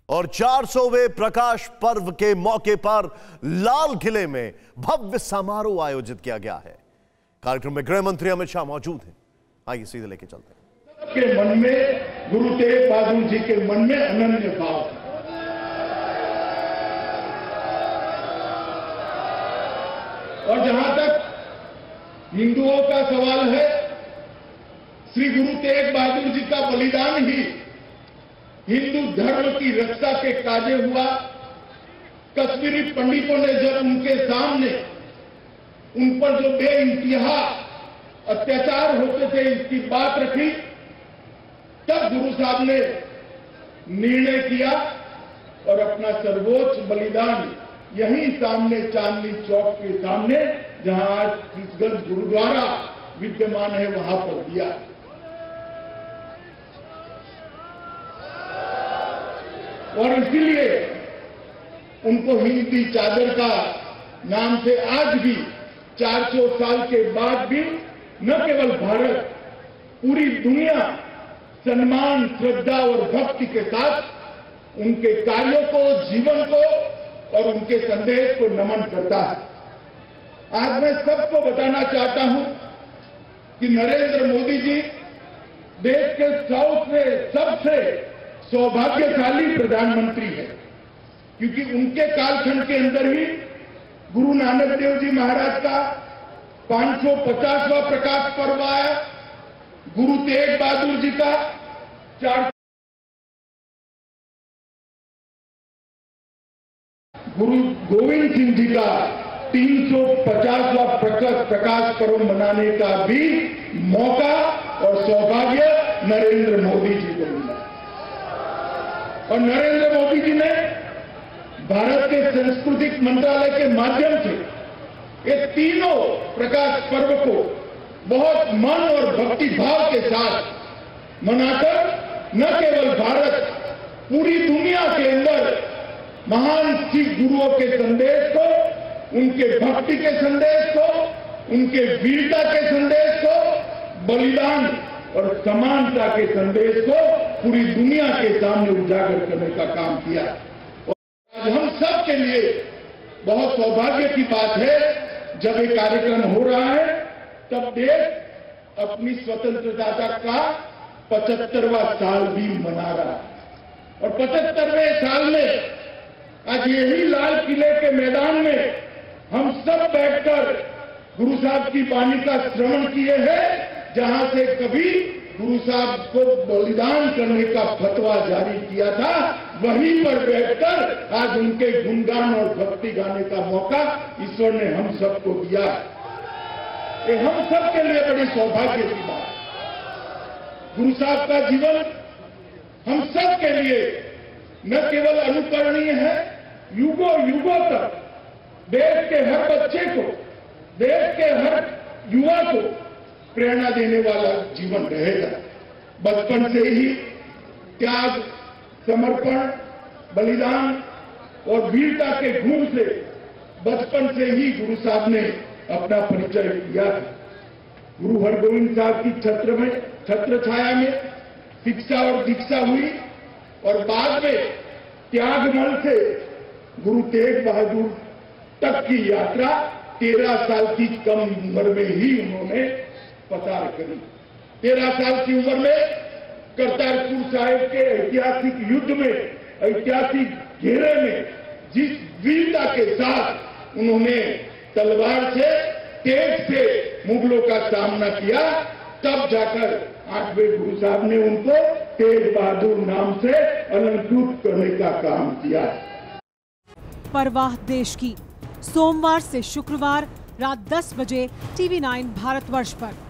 और 400वें प्रकाश पर्व के मौके पर लाल किले में भव्य समारोह आयोजित किया गया है। कार्यक्रम में गृह मंत्री अमित शाह मौजूद हैं। आइए सीधे लेके चलते हैं। के मन में गुरु तेग बहादुर जी के मन में अनन्य भाव है। और जहां तक हिंदुओं का सवाल है, श्री गुरु तेग बहादुर जी का बलिदान ही हिंदू धर्म की रक्षा के काजे हुआ। कश्मीरी पंडितों ने जब उनके सामने उन पर जो बेइंतहा अत्याचार होते थे इसकी बात रखी, तब गुरु साहब ने निर्णय किया और अपना सर्वोच्च बलिदान यहीं सामने चांदनी चौक के सामने, जहां आज किशगंज गुरुद्वारा विद्यमान है, वहां पर दिया। और इसीलिए उनको हिंद की चादर का नाम से आज भी 400 साल के बाद भी न केवल भारत, पूरी दुनिया सम्मान, श्रद्धा और भक्ति के साथ उनके कार्यों को, जीवन को और उनके संदेश को नमन करता है। आज मैं सबको बताना चाहता हूं कि नरेंद्र मोदी जी देश के सबसे सौभाग्यशाली प्रधानमंत्री है, क्योंकि उनके कालखंड के अंदर ही गुरु नानक देव जी महाराज का 550वां प्रकाश पर्व आया, गुरु तेग बहादुर जी का गुरु गोविंद सिंह जी का 350वां प्रकाश पर्व मनाने का भी मौका और सौभाग्य नरेंद्र मोदी जी को मिला। और नरेंद्र मोदी जी ने भारत के सांस्कृतिक मंत्रालय के माध्यम से ये तीनों प्रकाश पर्व को बहुत मन और भक्ति भाव के साथ मनाकर न केवल भारत, पूरी दुनिया के अंदर महान सिख गुरुओं के संदेश को, उनके भक्ति के संदेश को, उनके वीरता के संदेश को, बलिदान और समानता के संदेश को पूरी दुनिया के सामने उजागर करने का काम किया। और आज हम सब के लिए बहुत सौभाग्य की बात है, जब ये कार्यक्रम हो रहा है तब देश अपनी स्वतंत्रता का 75वां साल भी मना रहा है। और 75वें साल में आज यही लाल किले के मैदान में हम सब बैठकर गुरु साहब की वाणी का श्रवण किए हैं, जहां से कभी गुरु साहब को बलिदान करने का फतवा जारी किया था, वहीं पर बैठकर आज उनके गुणगान और भक्ति गाने का मौका ईश्वर ने हम सबको दिया। ये हम सब के लिए बड़ी सौभाग्य की बात। गुरु साहब का जीवन हम सब के लिए न केवल अनुकरणीय है, युगों युगों तक देश के हर बच्चे को, देश के हर युवा को प्रेरणा देने वाला जीवन रहेगा। बचपन से ही त्याग, समर्पण, बलिदान और वीरता के गुण से बचपन से ही गुरु साहब ने अपना परिचय किया था। गुरु हरगोविंद साहब की छत्र छाया में शिक्षा और दीक्षा हुई और बाद में त्यागमल से गुरु तेग बहादुर तक की यात्रा 13 साल की कम उम्र में ही उन्होंने पसार करी। 13 साल की उम्र में करतारपुर साहिब के ऐतिहासिक युद्ध में, ऐतिहासिक घेरे में जिस वीरता के साथ उन्होंने तलवार से, तेज से मुगलों का सामना किया, तब जाकर 8वें गुरु साहब ने उनको तेग बहादुर नाम से अलंकृत करने का काम किया। परवाह देश की, सोमवार से शुक्रवार रात 10 बजे TV9 भारतवर्ष पर।